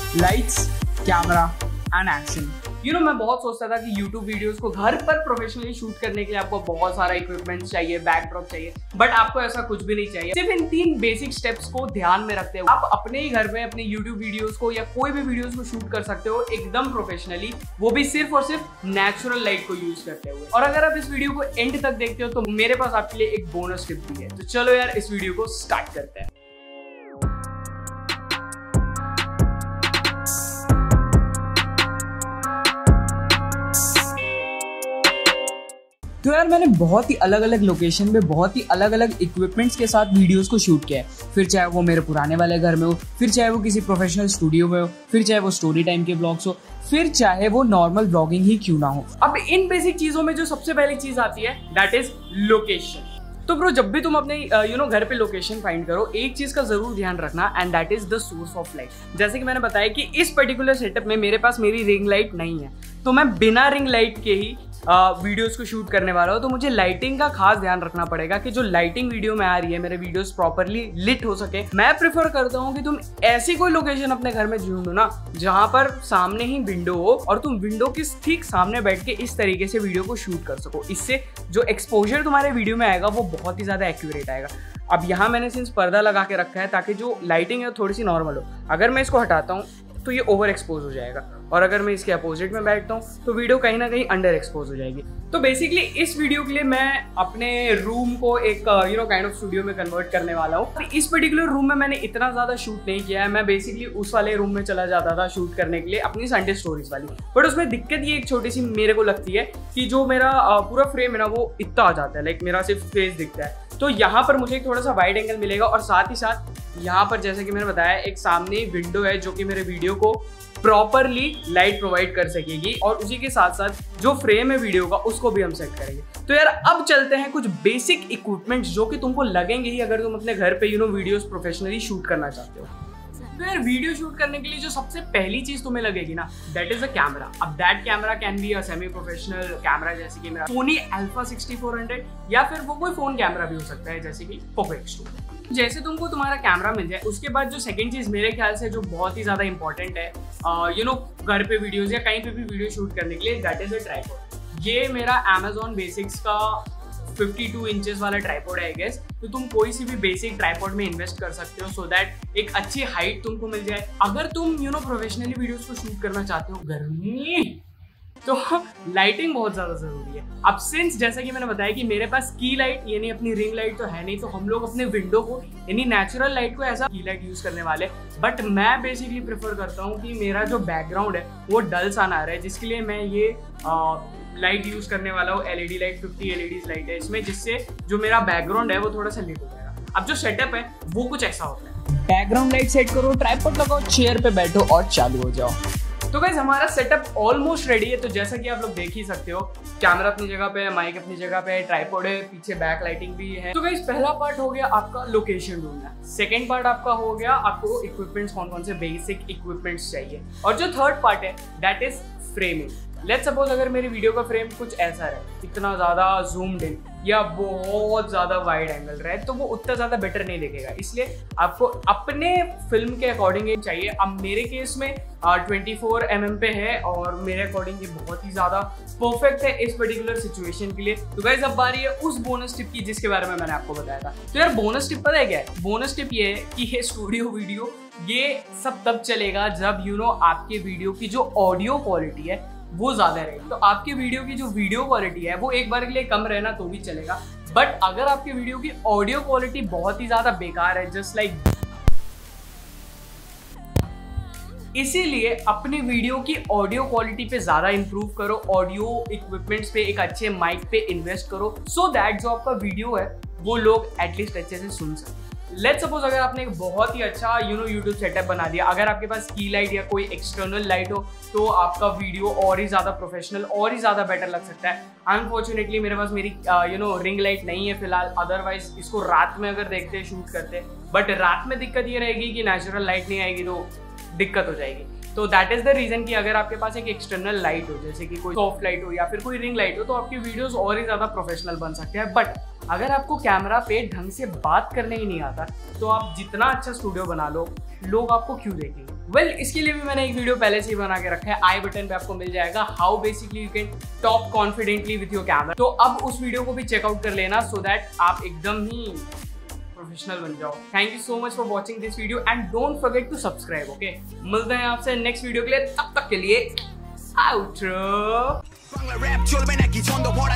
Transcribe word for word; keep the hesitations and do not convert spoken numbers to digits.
Lights, camera and action. You know मैं बहुत सोचता था कि YouTube वीडियोस को घर पर प्रोफेशनली शूट करने के लिए आपको बहुत सारा इक्विपमेंट चाहिए, बैकड्रॉप चाहिए, बट आपको ऐसा कुछ भी नहीं चाहिए। सिर्फ इन तीन बेसिक स्टेप्स को ध्यान में रखते हुए आप अपने ही घर में अपने YouTube वीडियोस को या कोई भी वीडियोस को शूट कर सकते हो एकदम प्रोफेशनली, वो भी सिर्फ और सिर्फ नेचुरल लाइट को यूज करते हुए। और अगर आप इस वीडियो को एंड तक देखते हो तो मेरे पास आपके लिए एक बोनस टिप भी है। तो चलो यार इस वीडियो को स्टार्ट करते हैं। तो यार मैंने बहुत ही अलग अलग लोकेशन में बहुत ही अलग अलग इक्विपमेंट्स के साथ वीडियोस को शूट किया है। फिर चाहे वो मेरे पुराने वाले घर में हो, फिर चाहे वो किसी प्रोफेशनल स्टूडियो में हो, फिर चाहे वो स्टोरी टाइम के ब्लॉग्स हो, फिर चाहे वो नॉर्मल ब्लॉगिंग ही क्यों ना हो। अब इन बेसिक चीजों में जो सबसे पहली चीज आती है दैट इज लोकेशन। तो ब्रो जब भी तुम अपने यू नो घर पे लोकेशन फाइंड करो, एक चीज का जरूर ध्यान रखना and that is the source of light. जैसे कि मैंने बताया कि इस पर्टिकुलर सेटअप में मेरे पास मेरी रिंग लाइट नहीं है, तो मैं बिना रिंग लाइट के ही वीडियोस को शूट करने वाला हूँ। तो मुझे लाइटिंग का खास ध्यान रखना पड़ेगा कि जो लाइटिंग वीडियो में आ रही है मेरे वीडियोस प्रॉपरली लिट हो सके। मैं प्रेफर करता हूँ कि तुम ऐसी कोई लोकेशन अपने घर में ढूंढो ना जहाँ पर सामने ही विंडो हो और तुम विंडो के ठीक सामने बैठ के इस तरीके से वीडियो को शूट कर सको। इससे जो एक्सपोजर तुम्हारे वीडियो में आएगा वो बहुत ही ज्यादा एक्यूरेट आएगा। अब यहाँ मैंने सिंस पर्दा लगा के रखा है ताकि जो लाइटिंग है थोड़ी सी नॉर्मल हो। अगर मैं इसको हटाता हूँ तो ये ओवर एक्सपोज हो जाएगा, और अगर मैं इसके अपोजिट में बैठता हूँ तो वीडियो कहीं ना कहीं अंडर एक्सपोज हो जाएगी। तो बेसिकली इस वीडियो के लिए मैं अपने रूम को एक you know kind of studio में कन्वर्ट करने वाला हूँ। इस पर्टिकुलर रूम में मैंने इतना ज्यादा शूट नहीं किया है। मैं बेसिकली उस वाले रूम में चला जाता था शूट करने के लिए अपनी संडे स्टोरीज वाली, बट उसमें दिक्कत ये एक छोटी सी मेरे को लगती है कि जो मेरा पूरा फ्रेम है ना वो इतना आ जाता है, लाइक मेरा सिर्फ फेस दिखता है। तो यहाँ पर मुझे एक थोड़ा सा वाइड एंगल मिलेगा, और साथ ही साथ यहाँ पर जैसे कि मैंने बताया एक सामने विंडो है जो कि मेरे वीडियो को प्रॉपरली लाइट प्रोवाइड कर सकेगी, और उसी के साथ साथ जो फ्रेम है वीडियो का उसको भी हम सेट करेंगे। तो यार अब चलते हैं कुछ बेसिक इक्विपमेंट्स जो कि तुमको लगेंगे ही अगर तुम अपने घर पे you know videos professionally shoot करना चाहते हो। तो यार वीडियो शूट करने के लिए जो सबसे पहली चीज तुम्हें लगेगी ना दैट इज अ कैमरा। अब that camera can be a semi professional camera जैसे कि मेरा Sony alpha sixty four hundred, या फिर वो कोई फोन कैमरा भी हो सकता है जैसे कि पोको एक्स टू। जैसे तुमको तुम्हारा कैमरा मिल जाए उसके बाद जो सेकंड चीज मेरे ख्याल से जो बहुत ही ज्यादा इंपॉर्टेंट है यू नो घर पे वीडियोस या कहीं पे भी वीडियो शूट करने के लिए दैट इज अ ट्राइपॉड। ये मेरा अमेजॉन बेसिक्स का बावन इंचेस वाला ट्राइपॉड है आई गेस। तो तुम कोई सी भी बेसिक ट्राइपॉड में इन्वेस्ट कर सकते हो सो दैट एक अच्छी हाइट तुमको मिल जाए। अगर तुम यू नो प्रोफेशनली वीडियोस को शूट करना चाहते हो गर्मी तो लाइटिंग बहुत ज्यादा जरूरी है। अब सिंस जैसा कि मैंने बताया कि मेरे पास की लाइट यानी अपनी रिंग लाइट तो है नहीं, तो हम लोग अपने विंडो को यानी नेचुरल लाइट को ऐसा की लाइट यूज करने वाले। बट मैं बेसिकली प्रेफर करता हूँ कि मेरा जो बैकग्राउंड है वो डल सा ना रहे, जिसके लिए मैं ये आ, लाइट यूज करने वाला हूँ। LED light fifty LED light है इसमें, जिससे जो मेरा बैकग्राउंड है वो थोड़ा सा लिट हो जाएगा। अब जो सेटअप है वो कुछ ऐसा होता है, बैकग्राउंड लाइट सेट करो, ट्राइपॉड लगाओ, चेयर पे बैठो और चालू हो जाओ। तो गाइस हमारा सेटअप ऑलमोस्ट रेडी है। तो जैसा कि आप लोग देख ही सकते हो कैमरा अपनी जगह पे है, माइक अपनी जगह पे है, ट्राइपॉड है, पीछे बैक लाइटिंग भी है। तो गाइस पहला पार्ट हो गया आपका लोकेशन ढूंढना। सेकंड पार्ट आपका हो गया आपको इक्विपमेंट्स कौन कौन से बेसिक इक्विपमेंट्स चाहिए, और जो थर्ड पार्ट है that is framing. Let's suppose अगर मेरी वीडियो का फ्रेम कुछ ऐसा है, इतना ज्यादा जूम्ड इन या बहुत ज्यादा वाइड एंगल रहे, तो वो उतना ज्यादा बेटर नहीं दिखेगा। इसलिए आपको अपने फिल्म के अकॉर्डिंग चाहिए। अब मेरे केस में ट्वेंटी फोर एम एम पे है और मेरे अकॉर्डिंग ये बहुत ही ज्यादा परफेक्ट है इस पर्टिकुलर सिचुएशन के लिए। तो गाइस अब बारी है उस बोनस टिप की जिसके बारे में मैंने आपको बताया था। तो यार बोनस टिप पता है क्या है? बोनस टिप ये है कि ये स्टूडियो वीडियो ये सब तब चलेगा जब यू नो आपके वीडियो की जो ऑडियो क्वालिटी है वो ज्यादा रहेगी। तो आपके वीडियो की जो वीडियो क्वालिटी है वो एक बार के लिए कम रहना तो भी चलेगा, बट अगर आपके वीडियो की ऑडियो क्वालिटी बहुत ही ज्यादा बेकार है जस्ट लाइक like, इसीलिए अपनी वीडियो की ऑडियो क्वालिटी पे ज्यादा इंप्रूव करो, ऑडियो इक्विपमेंट्स पे एक अच्छे माइक पे इन्वेस्ट करो सो so दैट जो आपका वीडियो है वो लोग एटलीस्ट अच्छे से सुन सकें। लेट्स सपोज अगर आपने एक बहुत ही अच्छा यू नो यूट्यूब सेटअप बना दिया, अगर आपके पास की लाइट या कोई एक्सटर्नल लाइट हो तो आपका वीडियो और ही ज्यादा प्रोफेशनल और ही ज्यादा बेटर लग सकता है। अनफॉर्चुनेटली मेरे पास मेरी यू नो रिंग लाइट नहीं है फिलहाल, अदरवाइज इसको रात में अगर देखते हैं शूट करते, बट रात में दिक्कत ये रहेगी कि नेचुरल लाइट नहीं आएगी तो दिक्कत हो जाएगी। तो दैट इज द रीजन कि अगर आपके पास एक एक्सटर्नल लाइट हो जैसे कि कोई सॉफ्ट लाइट हो या फिर कोई रिंग लाइट हो तो आपकी वीडियोस और ही ज्यादा प्रोफेशनल बन सकते हैं। बट अगर आपको कैमरा पे ढंग से बात करने ही नहीं आता तो आप जितना अच्छा स्टूडियो बना लो लोग आपको क्यों देखेंगे? वेल well, इसके लिए भी मैंने एक वीडियो पहले से ही बना के रखा है, आई बटन पे आपको मिल जाएगा, how basically you can talk confidently with your camera. तो अब उस वीडियो को भी चेकआउट कर लेना सो दैट आप एकदम ही प्रोफेशनल बन जाओ। Thank you so much for watching this video and don't forget to subscribe. Okay, मिलते हैं आपसे नेक्स्ट वीडियो के लिए, तब तक के लिए आउट्रो।